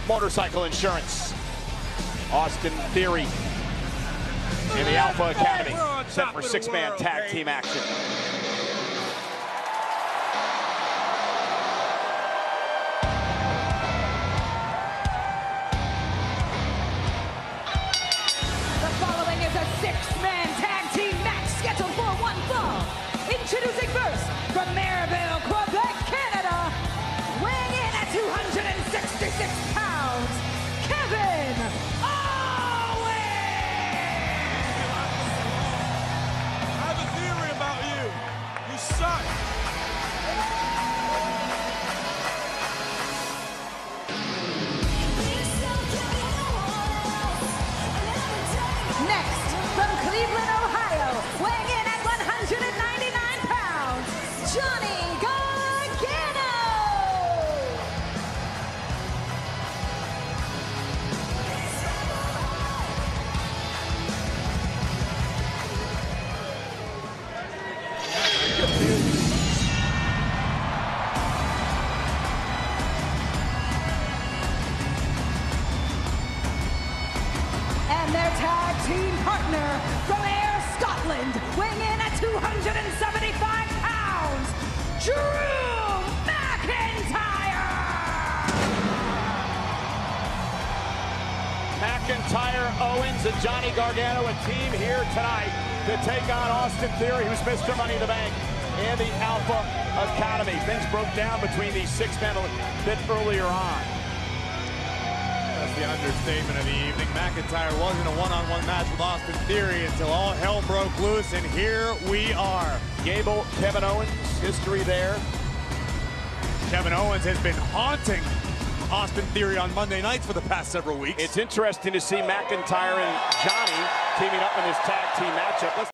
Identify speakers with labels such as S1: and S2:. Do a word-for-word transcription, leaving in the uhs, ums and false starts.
S1: motorcycle insurance. Austin Theory in the Alpha Academy, set for six-man tag team action.
S2: The following is a six-man tag team match scheduled for one fall. Introducing first, from Maribel, Quebec, Canada, weighing in at two hundred sixty-six pounds, Kevin Owens!
S3: I have a theory about you. You suck.
S2: Next, from Cleveland, Ohio, weighing in at one hundred ninety-nine pounds, Johnny Gargano! And their tag team partner from Ayr, Scotland, weighing in at two hundred seventy-five pounds, Drew McIntyre!
S1: McIntyre, Owens, and Johnny Gargano, a team here tonight to take on Austin Theory, who's Mister Money in the Bank, and the Alpha Academy. Things broke down between these six men a bit earlier on.
S3: That's the understatement of the evening. McIntyre wasn't a one-on-one match with Austin Theory until all hell broke loose, and here we are.
S1: Gable, Kevin Owens, history there.
S3: Kevin Owens has been haunting Austin Theory on Monday nights for the past several weeks.
S1: It's interesting to see McIntyre and Johnny teaming up in this tag team matchup. Let's